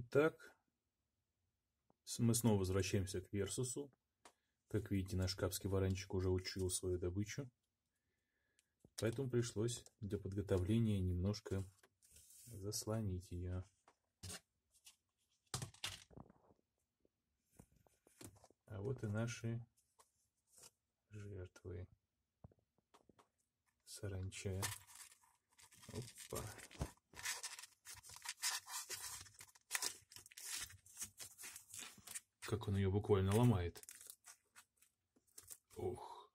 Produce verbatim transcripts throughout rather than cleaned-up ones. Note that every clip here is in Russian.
Итак, мы снова возвращаемся к Версусу. Как видите, наш капский варанчик уже учуял свою добычу. Поэтому пришлось для подготовления немножко заслонить ее. А вот и наши жертвы. Саранча. Опа. Как он ее буквально ломает. Ух.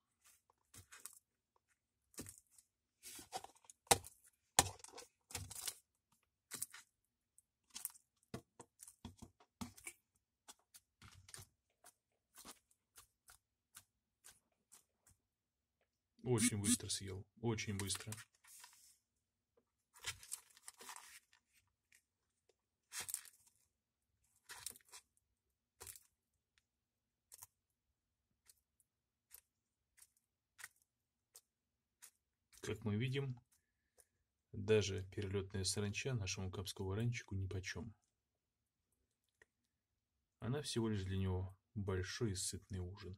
Очень быстро съел. Очень быстро. Как мы видим, даже перелетная саранча нашему капскому варанчику нипочем. Она всего лишь для него большой и сытный ужин.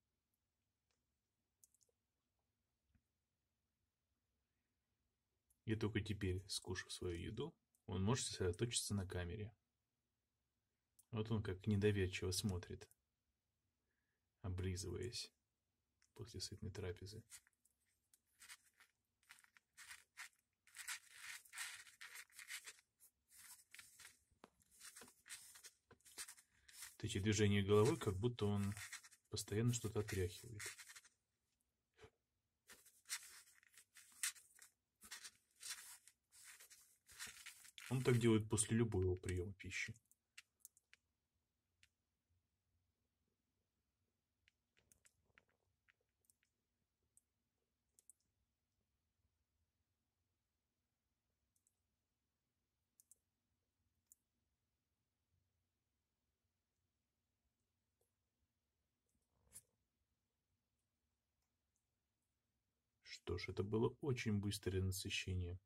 И только теперь, скушав свою еду, он может сосредоточиться на камере. Вот он как недоверчиво смотрит, облизываясь после сытной трапезы. Эти движения головой, как будто он постоянно что-то отряхивает. Он так делает после любого приема пищи. Что ж, это было очень быстрое насыщение.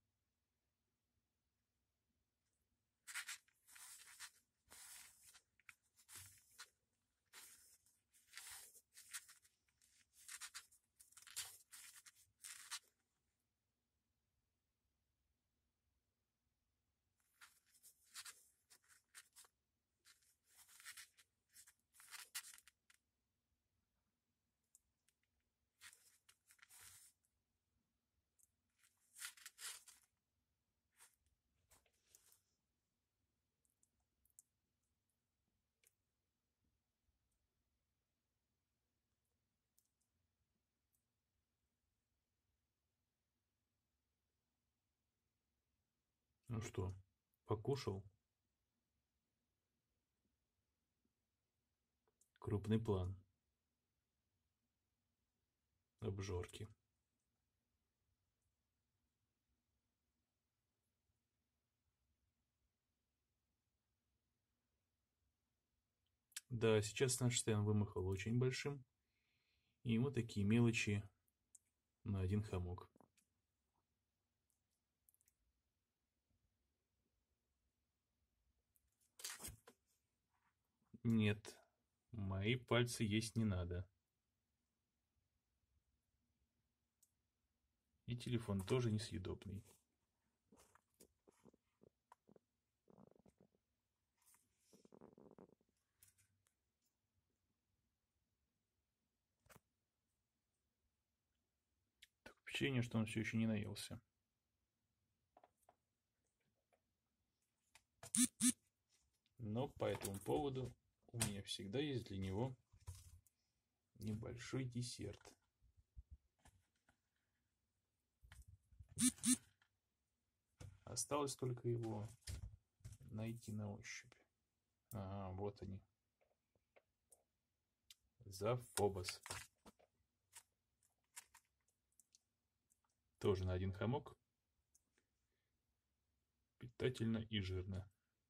Ну что, покушал? Крупный план обжорки. Да, сейчас наш Стэн вымахал очень большим, и ему такие мелочи на один хамок. Нет, мои пальцы есть не надо. И телефон тоже несъедобный. Так впечатление, что он все еще не наелся. Но по этому поводу у меня всегда есть для него небольшой десерт. Осталось только его найти на ощупь. Ага, вот они. Зафобос. Тоже на один хамок. Питательно и жирно.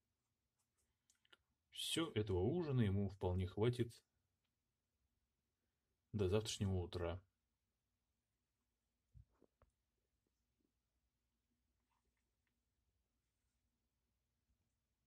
Все этого ужина ему вполне хватит до завтрашнего утра.